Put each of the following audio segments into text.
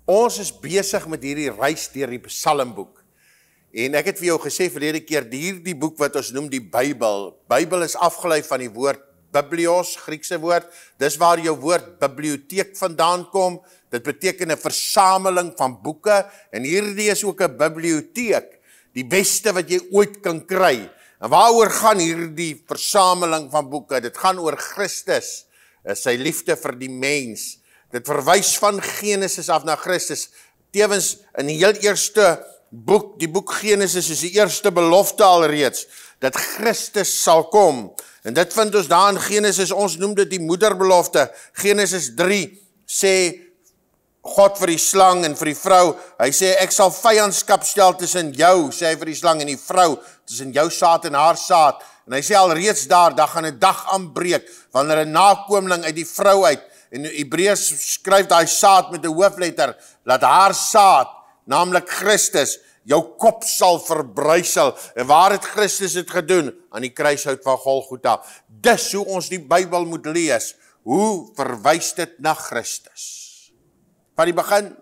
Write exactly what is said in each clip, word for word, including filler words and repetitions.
Ons is besig met hierdie reis deur die Psalmboek. En ek het vir jou gesê verlede keer, hierdie boek wat ons noem die Bybel. Bybel is afgelei van die woord biblios, Griekse woord. Dis waar jou woord biblioteek vandaan kom. Dit beteken 'n versameling van boeke. En hierdie is ook 'n biblioteek. Die beste wat jy ooit kan kry. En waaroor gaan hierdie versameling van boeke? Dit gaan oor Christus, sy liefde vir die mens. Dit verwys van Genesis af na Christus. Tevens in die heel eerste boek, die boek Genesis is die eerste belofte alreeds, dat Christus sal kom. En dit vind ons daar in Genesis, ons noem dit die moederbelofte. Genesis drie sê God vir die slang en vir die vrou, hy sê ek sal vyandskap stel tussen jou, sê hy vir die slang en die vrou, tussen jou saad en haar saad. En hy sê alreeds daar, daar gaan 'n dag aanbreek, wanneer 'n nakomeling uit die vrou uit, en Hebreërs skryf daai saad met 'n hoofletter, laat haar saad, naamlik Christus, jou kop sal verbrysel. En waar het Christus dit gedoen? Aan die kruishout van Golgotha. Dis hoe ons die Bybel moet lees. Hoe verwys dit na Christus? Van die begin,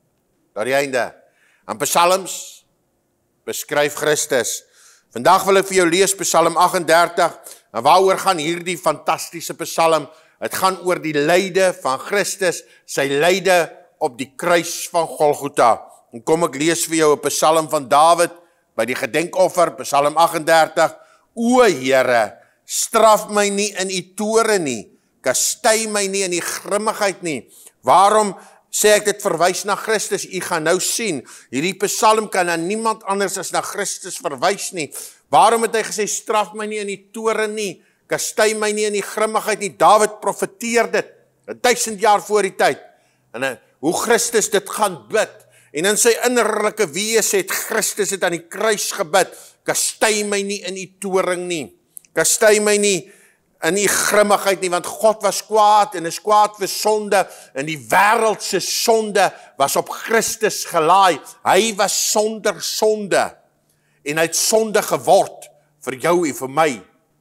tot die einde. En Psalms beskryf Christus. Vandag wil ek vir jou lees Psalm agt en dertig. En waaroor gaan hierdie fantastiese Psalm? Het gaan oor die lyde van Christus, sy lyde op die kruis van Golgotha. En kom ek lees vir jou 'n Psalm van Dawid, by die gedenkoffer, Psalm agt en dertig. O Here, straf my nie in u toorn nie, kastei my nie in die grimmigheid nie. Waarom sê ek dit verwys na Christus? U gaan nou sien, hierdie Psalm kan aan niemand anders as na Christus verwys nie. Waarom het hy gesê, straf my nie in die toorn nie, kastei my nie in die grimmigheid nie? Dawid profeteer dit, duisend jaar voor die tyd. En uh, hoe Christus dit gaan bid. En in sy innerlike wees het Christus het aan die kruis gebid, kastei my nie in die toorn nie, kastei my nie in die grimmigheid nie, want God was kwaad en is kwaad vir sonde, en die wêreld se sonde was op Christus gelaai. Hy was sonder sonde, en hy het sonde geword vir jou en vir my.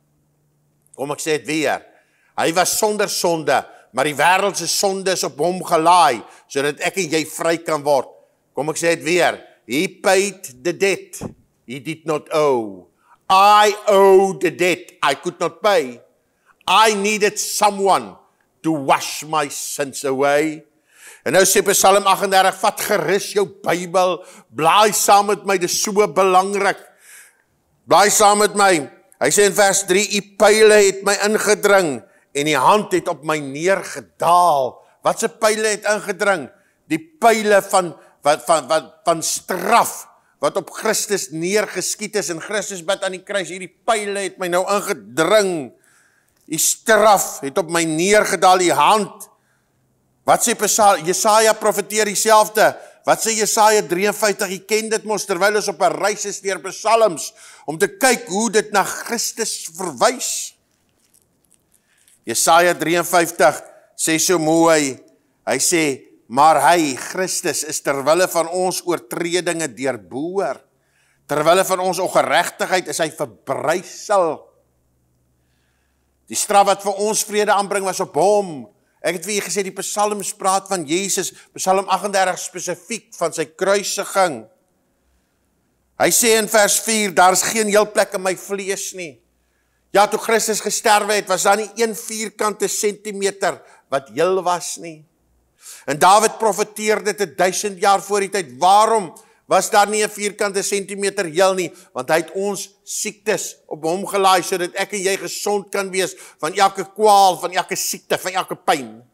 Kom ek sê dit weer, hy was sonder sonde, maar die wêreld se sonde is op hom gelaai, sodat ek en jy vry kan word. Kom ek sê dit weer, he paid the debt, he did not owe. I owed the debt, I could not pay. I needed someone to wash my sins away. En nou sê Psalm agt en dertig, vat gerus jou Bybel, blaai saam met my, dit is so belangrik. Blaai saam met my. Hy sê in vers drie, u pyle het my ingedring, en die hand het op my neergedaal. Wat se pyle het ingedring? Die pyle van Wat, van, wat, van straf, wat op Christus neergeskiet is, en Christus bid aan die kruis, hierdie pyle het my nou ingedring, die straf het op my neergedaal, die hand. Wat sê Jesaja profeteer dieselfde, wat sê Jesaja drie en vyftig, jy ken dit mos, terwyl ons op 'n reis is deur Psalms, om te kyk hoe dit na Christus verwys. Jesaja drie en vyftig sê so mooi, hy sê, maar hy, Christus, is terwille van ons oortredinge deurboor. Terwille van ons ongeregtigheid is hy verbrysel. Die straf wat vir ons vrede aanbring was op hom. Ek het vir julle gesê, die Psalms praat van Jesus, Psalm agt en dertig spesifiek van sy kruisiging. Hy sê in vers vier, daar is geen heel plek in my vlees nie. Ja, toe Christus gesterwe het, was daar nie een vierkante sentimeter wat heel was nie. En Dawid profeteer dit 'n duisend jaar voor die tyd. Waarom was daar nie 'n vierkante sentimeter heel nie? Want hy het ons siektes op hom gelaai, sodat ek en jy gesond kan wees van elke kwaal, van elke siekte, van elke pyn.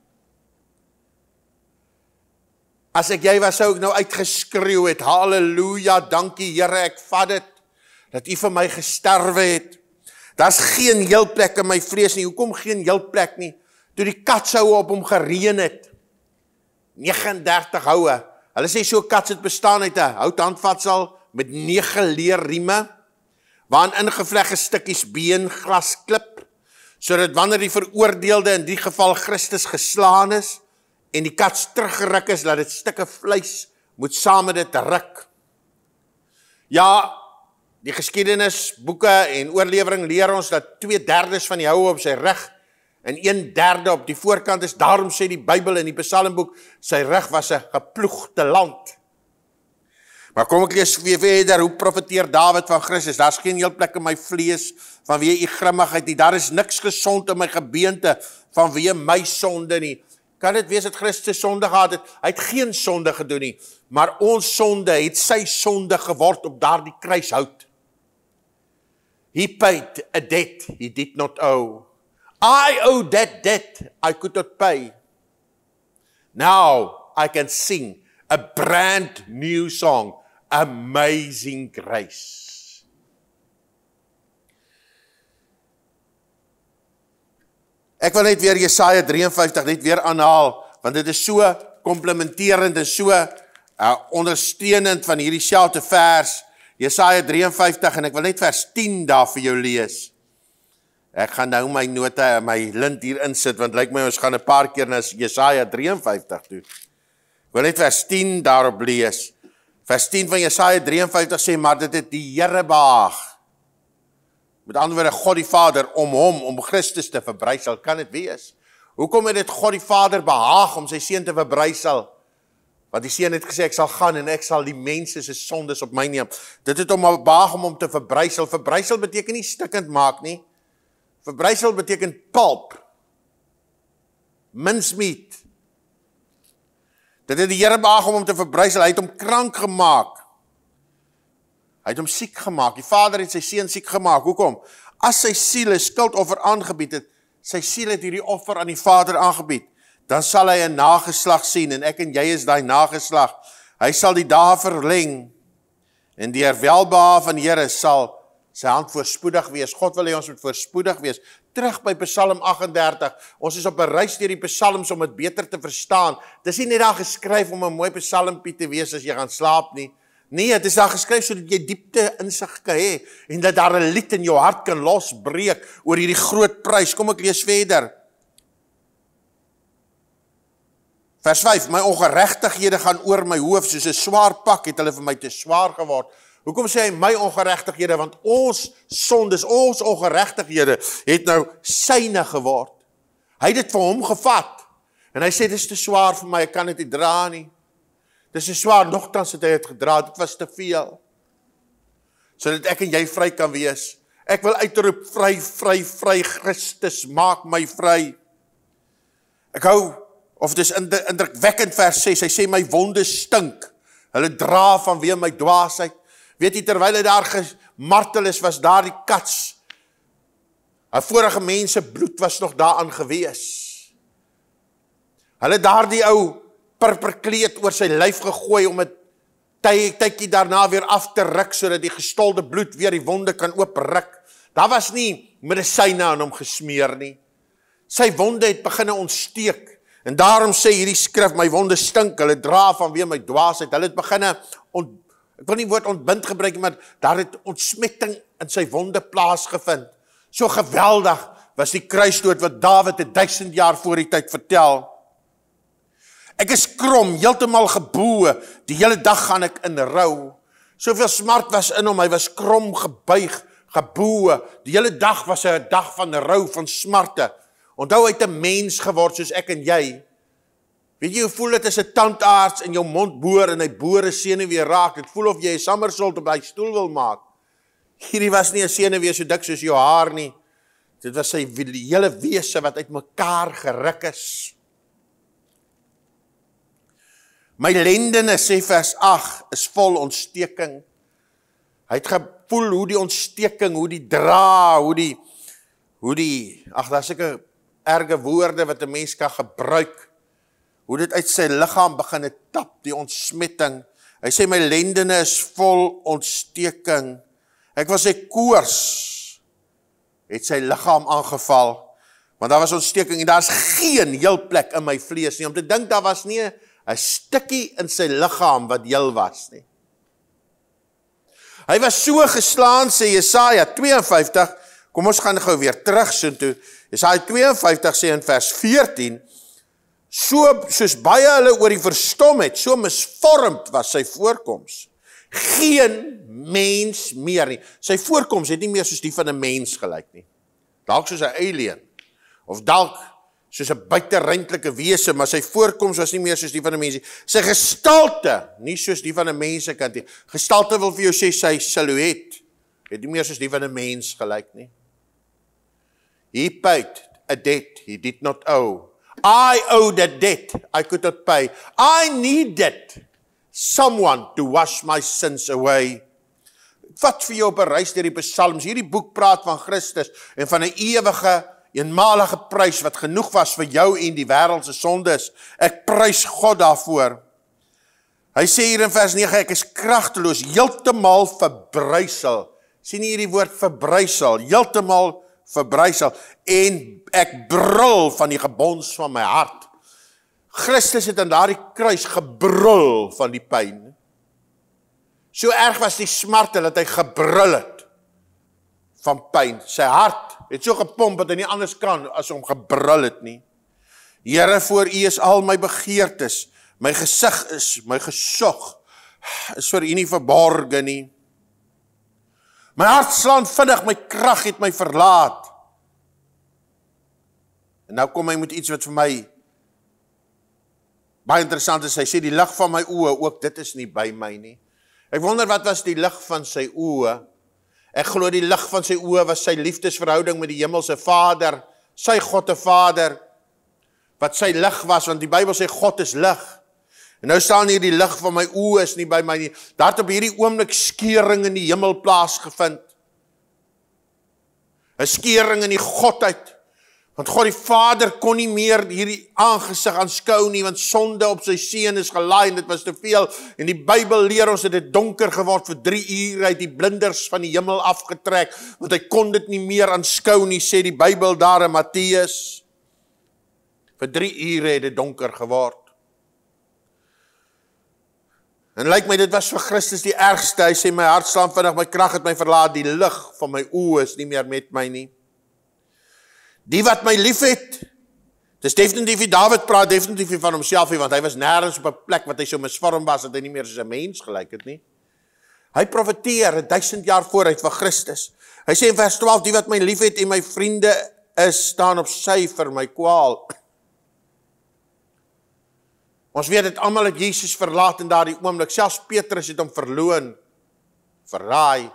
As ek jy was, sou ek nou uitgeskreeu het, halleluja, dankie Here, ek vat dit, dat u vir my gesterwe het. Daar's geen heel plek in my vlees nie. Hoekom geen heel plek nie? Toe die katshoue op hom gereën het, nege en dertig houe. Hulle sê so kats het bestaan uit 'n houthandvatsel met nege leerrieme, waarin ingevlegde stukkies been, glas, klip, sodat wanneer die veroordeelde, in die geval Christus, geslaan is, en die kats teruggeruk is, dat dit stukke vleis moet saam met dit ruk. Ja, die geskiedenis, boeke en oorlewering leer ons dat twee derdes van die houe op sy rug en een derde op die voorkant is. Daarom sê die Bybel in die Psalmboek, sy rug was 'n geploegde land. Maar kom ek lees weer verder, hoe profeteer Dawid van Christus? Daar's geen heel plek in my vlees, vanweë u grimmigheid nie. Daar is niks gesond in my gebeente, vanweë my sonde nie. Kan dit wees dat Christus sonde gehad het? Hy het geen sonde gedoen nie, maar ons sonde het sy sonde geword op daardie kruishout. He paid a debt he did not owe. I owe that debt I could not pay. Now I can sing a brand new song, Amazing Grace. Ek wil net weer Jesaja drieënvyftig net weer aanhaal, want dit is so komplementerend en so uh, ondersteunend van hierdie selfde vers, Jesaja drieënvyftig, en ek wil net vers tien daar vir jou lees. Ek gaan nou my note, my lint hier insit, want lyk my ons gaan 'n paar keer na Jesaja drieënvyftig toe. Ek wil net vers tien daarop lees. Vers tien van Jesaja drieënvyftig sê, maar dit het die Here behaag. Met ander woorde, God die Vader, om hom, om Christus te verbrysel, kan dit wees? Hoekom het dit God die Vader behaag om sy seun te verbrysel? Want die seun het gesê, ek sal gaan en ek sal die mense se sondes op my neem. Dit het hom behaag om hom te verbrysel. Verbrysel beteken nie stikkend maak nie. Verbrysel beteken pulp. Mincemeat. Dit het die Here behaag om hom te verbrysel. Hy het hom krank gemaak. Hy het hom siek gemaak. Die Vader het sy seun siek gemaak. Hoekom? As sy siel 'n skuldoffer aangebied het, sy siel het hierdie offer aan die Vader aangebied, dan sal hy 'n nageslag sien, en ek en jy is daai nageslag. Hy sal die dae verleng, en deur welbehae van die Here sal sy hand voorspoedig wees. God wil hê ons moet voorspoedig wees. Terug by Psalm agt en dertig. Ons is op 'n reis deur die psalms om dit beter te verstaan. Dis nie net daar geskryf om 'n mooi psalmpie te wees as jy gaan slaap nie. Nee, het is daar geskryf sodat jy diepte insig kan hê en dat daar 'n lied in jou hart kan losbreek oor hierdie groot prys. Kom ek lees verder. Vers vyf, my ongeregtighede gaan oor my hoof, soos 'n swaar pak het hulle vir my te swaar geword. Hoekom sê hy my ongeregtighede? Want ons sondes, ons ongeregtighede het nou syne geword. Hy het dit vir hom gevat. En hy sê, dit is te swaar vir my, ek kan dit nie dra nie. Dit is te swaar, nogtans het hy het gedra, dit was te veel. Sodat ek en jy vry kan wees. Ek wil uitroep, vry, vry, vry, Christus, maak my vry. Ek hou, of dit is indrukwekkend vers ses, hy sê my wonde stink. Hulle dra vanweë my dwaasheid. Weet jy, terwyl hy daar gemartel is, was daar die kats. Hy vorige mense bloed was nog daaraan gewees. Hulle daar die ou purperkleed oor sy lyf gegooi, om het tydjie daarna weer af te ruk, sodat die gestolde bloed weer die wonde kan oopruk. Daar was nie medisyne aan hom gesmeer nie. Sy wonde het begin ontsteek. En daarom sê hierdie skrif, my wonde stink, hulle dra vanweë my dwaasheid. Hulle het begin ont Ek wil nie woord ontbind gebruik, maar daar het ontsmetting in sy wonde plaasgevind. So geweldig was die kruisdood wat Dawid het duisend jaar voor die tyd vertel. Ek is krom, heeltemal geboe, die hele dag gaan ek in rou. Soveel smart was in hom, hy was krom, gebuig, geboe. Die hele dag was hy 'n dag van rou, van smarte. Onthou hy het 'n mens geword soos ek en jy. Weet jy hoe voel dit as 'n tandarts in jou mond boor en hy boor 'n senuwee raak? Dit voel of jy 'n somersault op hy stoel wil maak. Hierdie was nie 'n senuwee so dik soos jou haar nie. Dit was sy hele wese wat uitmekaar geruk is. My lendene, sê vers agt, is vol ontsteking. Hy het gevoel hoe die ontsteking, hoe die dra, hoe die, hoe die, ag, daar is sulke erge woorde wat 'n mens kan gebruik. Hoe dit uit sy liggaam begin het tap, die ontsmetting. Hy sê, my lendene is vol ontsteking. Ek was sy koors, het sy liggaam aangeval, want daar was ontsteking, en daar is geen heel plek in my vlees nie, om te dink, daar was nie 'n stukkie in sy liggaam wat heel was nie. Hy was so geslaan, sê Jesaja tweeënvyftig, kom ons gaan gou weer terug so toe, Jesaja tweeënvyftig sê in vers veertien, so soos baie hulle oor die verstom het, so misvormd was sy voorkoms. Geen mens meer nie. Sy voorkoms het nie meer soos die van 'n mens gelyk nie. Dalk soos 'n alien. of dalk soos 'n buiteruimtelike wese, maar sy voorkoms was nie meer soos die van 'n mens nie. Sy gestalte, nie soos die van 'n mensekant nie. Gestalte wil vir jou sê sy silhouet het nie meer soos die van 'n mens gelyk nie. He paid a debt he did not owe. I owed a debt I could not pay. I needed someone to wash my sins away. Wat vir jou op 'n reis deur die psalms. Hierdie boek praat van Christus en van 'n ewige, eenmalige prys wat genoeg was vir jou en die wêreld se sondes. Ek prys God daarvoor. Hy sê hier in vers nege, ek is kragteloos, heeltemal verbrysel. Sien jy hierdie woord verbrysel, heeltemal verbrysel, en ek brul van die gebons van my hart. Christus het aan daardie kruis gebrul van die pyn. So erg was die smarte dat hy gebrul het van pyn. Sy hart het so gepomp dat hy nie anders kan as om gebrul het nie. Here, voor U is al my begeertes, my gesig is, my gesog, is vir U nie verborge nie. My hart slaan vinnig, my krag het my verlaat. En nou kom hy met iets wat vir my baie interessant is. Hy sê die lig van my oë, ook dit is nie by my nie. Ek wonder wat was die lig van sy oë. Ek glo die lig van sy oë was sy liefdesverhouding met die hemelse Vader, sy God 'n Vader, wat sy lig was, want die Bybel sê God is lig. En nou staan hier die lig van my oë is nie by my nie. Daar het op hierdie oomblik skeuring in die hemel plaasgevind. 'n Skeuring in die godheid. Want God die Vader kon nie meer hierdie aangesig aanskou nie, want sonde op sy seun is gelaai en dit was te veel. En die Bybel leer ons dat dit donker geword vir drie ure, uit die blinders van die hemel afgetrek, want hy kon dit nie meer aanskou nie, sê die Bybel daar in Matteus. Vir drie ure het dit donker geword. En lyk my, dit was vir Christus die ergste. Hy sê, my hart slaan vinnig, my krag het my verlaat, die lig van my oë is nie meer met my nie. Die wat my lief het, dis definitief nie Dawid praat definitief nie van homself nie, want hy was nêrens op 'n plek wat hy so misvorm was, dat hy nie meer soos 'n mens gelyk het nie. Hy profeteer een duisend jaar vooruit van Christus. Hy sê in vers twaalf, die wat my lief het en my vriende is, staan op sy vir my kwaal. Ons weet dat almal het Jesus verlaat in daardie oomblik, selfs Petrus het hom verloon, verraai.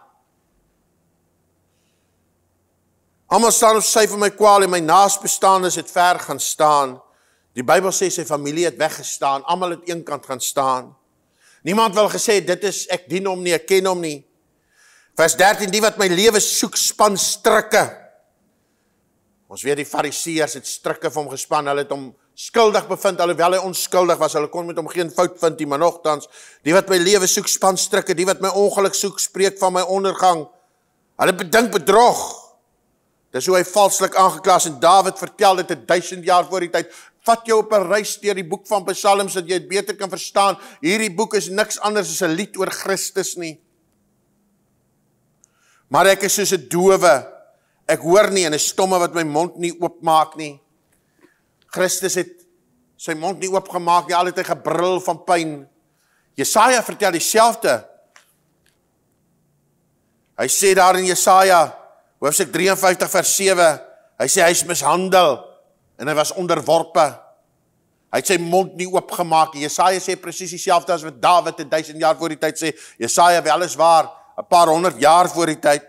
Almal staan op sy vir my kwaal en my naasbestaandes het ver gaan staan. Die Bybel sê sy familie het weggestaan, almal het een kant gaan staan. Niemand wil gesê, dit is, ek dien hom nie, ek ken hom nie. Vers dertien, die wat my lewe soek, span strikke. Ons weet die fariseërs het strikke vir hom gespan, hulle het hom skuldig bevind, alhoewel hy onskuldig was, hulle kon met hom geen fout vind nie, maar nogtans, die wat my lewe soek, span strikke, die wat my ongeluk soek, spreek van my ondergang. Hulle bedink bedrog. Dis hoe hy valslik aangeklaas en Dawid vertel dit een duisend jaar voor die tyd. Vat jou op 'n reis deur die boek van Psalms, dat jy het beter kan verstaan. Hierdie boek is niks anders as 'n lied oor Christus nie. Maar ek is soos 'n dowe. Ek hoor nie en 'n stomme wat my mond nie oopmaak nie. Christus het sy mond nie oopgemaak nie, al het hy gebrul van pyn. Jesaja vertel dieselfde. Hy sê daar in Jesaja, hoofstuk drieënvyftig vers sewe, hy sê hy is mishandel en hy was onderworpe. Hy het sy mond nie oopgemaak. Jesaja sê presies dieselfde as wat Dawid een duisend jaar voor die tyd sê. Jesaja weliswaar, een paar honderd jaar voor die tyd.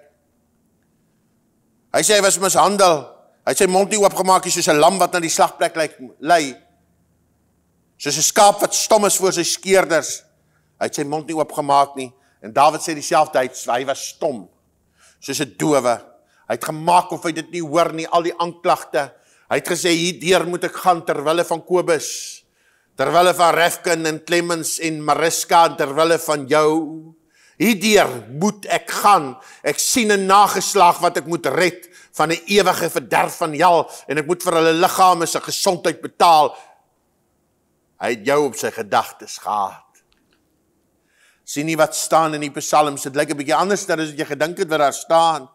Hy sê hy was mishandel. Hy het sy mond nie oopgemaak, soos 'n lam wat na die slagplek lei. Soos 'n skaap wat stom is voor sy skeerders. Hy het sy mond nie oopgemaak nie. En Dawid sê dieselfde, hy was stom. Soos 'n dowe. Hy het gemaak of hy dit nie hoor nie, al die aanklagte. Hy het gesê, hierdeur moet ek gaan terwille van Kobus, terwille van Refkin en Clemens en Mariska, en terwille van jou. Hierdeur moet ek gaan. Ek sien 'n nageslag wat ek moet red van 'n ewige verderf van hel, en ek moet vir hulle liggame se gesondheid betaal. Hy het jou op sy gedagtes gehad. Sien nie wat staan in die psalms, dit lyk 'n bietjie anders dan as wat jy gedink het wat daar staan.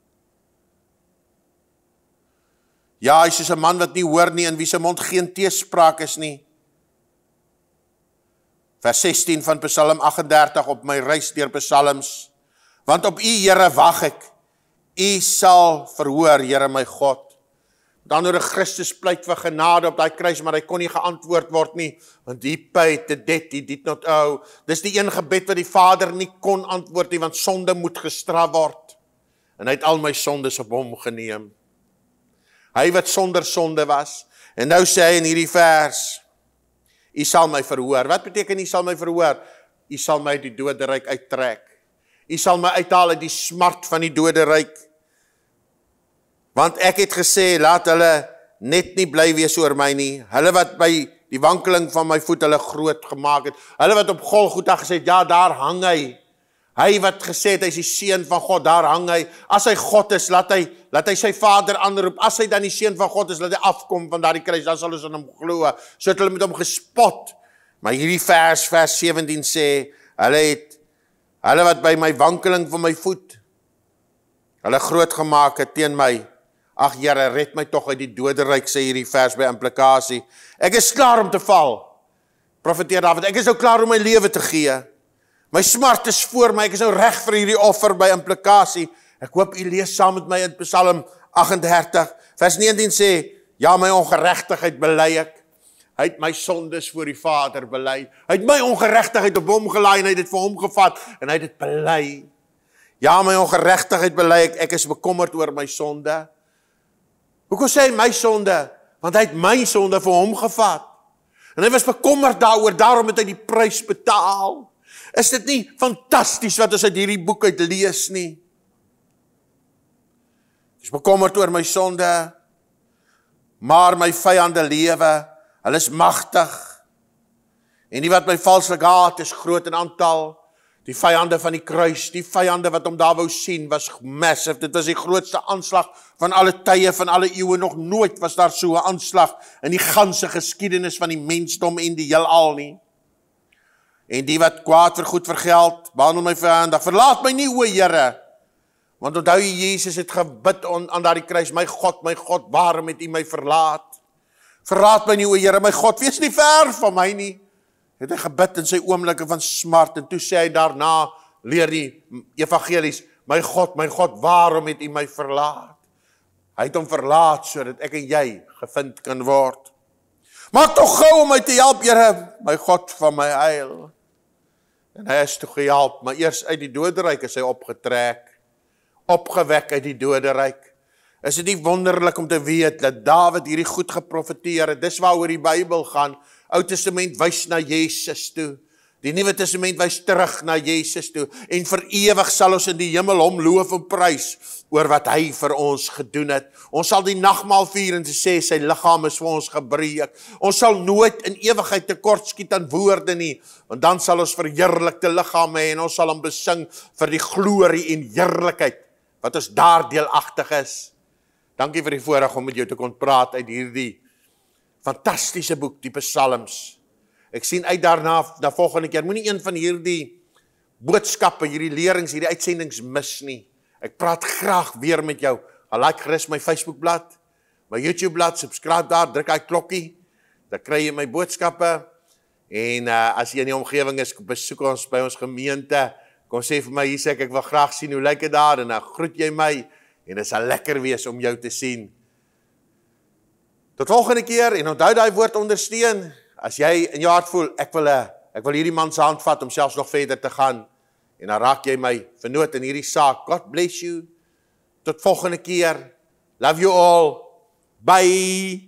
Ja, hy is soos 'n man wat nie hoor nie, in wie se mond geen teespraak is nie. Vers sestien van Psalm agt en dertig, op my reis deur psalms. Want op U, Here, wag ek. U sal verhoor, Here my God. Dan oor Christus pleit vir genade op daai kruis, maar hy kon nie geantwoord word nie, want he paid the debt he did not owe. Dis die een gebed wat die Vader nie kon antwoord nie, want sonde moet gestraf word. En hy het al my sondes op hom geneem. Hy wat sonder sonde was. En nou sê hy in hierdie vers, U sal my verhoor. Wat beteken U sal my verhoor? U sal my uit die doderyk uittrek. U sal my uithaal uit die smart van die doderyk. Want ek het gesê, laat hulle net nie bly wees oor my nie. Hulle wat by die wankeling van my voet hulle groot gemaak het. Hulle wat op Golgotha gesê het, ja, daar hang hy. Hy wat gesê het, hy is die seun van God, daar hang hy. As hy God is, laat hy, laat hy sy Vader aanroep. As hy dan die seun van God is, laat hy afkom van daardie kruis, dan sal ons in hom glo. So het hulle met hom gespot. Maar hierdie vers, vers sewentien sê, hulle het, hulle wat by my wankeling van my voet, hulle groot gemaak het teen my. Ag Here, red my tog uit die doderyk, sê hierdie vers by implikasie. Ek is klaar om te val. Profeteer Dawid, ek is nou klaar om my lewe te gee. My smart is voor my, ek is nou reg vir hierdie offer by implikasie. Ek hoop u lees saam met my in Psalm agt en dertig, vers negentien sê, ja, my ongeregtigheid bely ek. Hy het my sondes voor die Vader bely. Hy het my ongeregtigheid op hom gelaai en hy het dit vir hom gevat en hy het dit bely. Ja, my ongeregtigheid bely ek, ek is bekommerd oor my sonde. Hoekom sê hy my sonde? Want hy het my sonde vir hom gevat. En hy was bekommerd daaroor, daarom het hy die prys betaal. Is dit nie fantasties wat ons uit hierdie boek uit lees nie? Ek is bekommerd oor my sonde, maar my vyande lewe, hulle is magtig. En die wat my valslik haat is groot in aantal. Die vyande van die kruis, die vyande wat hom daar wou sien, was massive. Dit was die grootste aanslag van alle tye, van alle eeue. Nog nooit was daar so 'n aanslag in die ganse geskiedenis van die mensdom en die heelal nie. En die wat kwaad vir goed vergeld, behandel my vyande, verlaat my nie, o Here. Want onthou jy, Jesus het gebid on, aan daardie kruis, my God, my God, waarom het U my verlaat? Verlaat my nie, o Here, my God, wees nie ver van my nie. Het hy gebid in sy oomblikke van smart, en toe sê hy daarna, leer die evangelies, my God, my God, waarom het U my verlaat? Hy het hom verlaat, sodat ek en jy gevind kan word. Maak tog gou om my te help, Here, my God van my heil. En hy is toe gehelp, maar eers uit die doderyk is hy opgetrek, opgewek uit die doderyk. Is dit nie wonderlik om te weet, dat Dawid hierdie goed geprofeteer het, dis waaroor die Bybel gaan, Ou Testament wys na Jesus toe, die Nuwe Testament wys terug na Jesus toe, en vir ewig sal ons in die hemel hom loof en prys, oor wat hy vir ons gedoen het. Ons sal die nagmaal vier en sê, sy liggaam is vir ons gebreek. Ons sal nooit in ewigheid tekort skiet aan woorde nie, want dan sal ons verheerlikte liggame hê, en ons sal hom besing vir die glorie en heerlikheid, wat ons daar deelagtig is. Dankie vir die voorreg om met jou te kon praat uit hierdie fantastiese boek, die Psalms. Ek sien uit daarna, na volgende keer, moenie een van hierdie boodskappe, hierdie lerings, hierdie uitsendings mis nie. Ek praat graag weer met jou. Al like gerus my Facebookblad, my YouTubeblad, subscribe daar, druk hy klokkie, dan kry jy my boodskappe, en uh, as jy in die omgewing is, besoek ons by ons gemeente, kom sê vir my, hier sê ek, ek wil graag sien, hoe lyk dit daar, en dan groet jy my, en dit sal lekker wees om jou te sien. Tot volgende keer, en onthou daai woord ondersteun, as jy in jou hart voel, ek wil, ek wil hierdie man se hand vat, om selfs nog verder te gaan, en dan raak jy my vernoot in hierdie saak. God bless you, tot volgende keer, love you all, bye!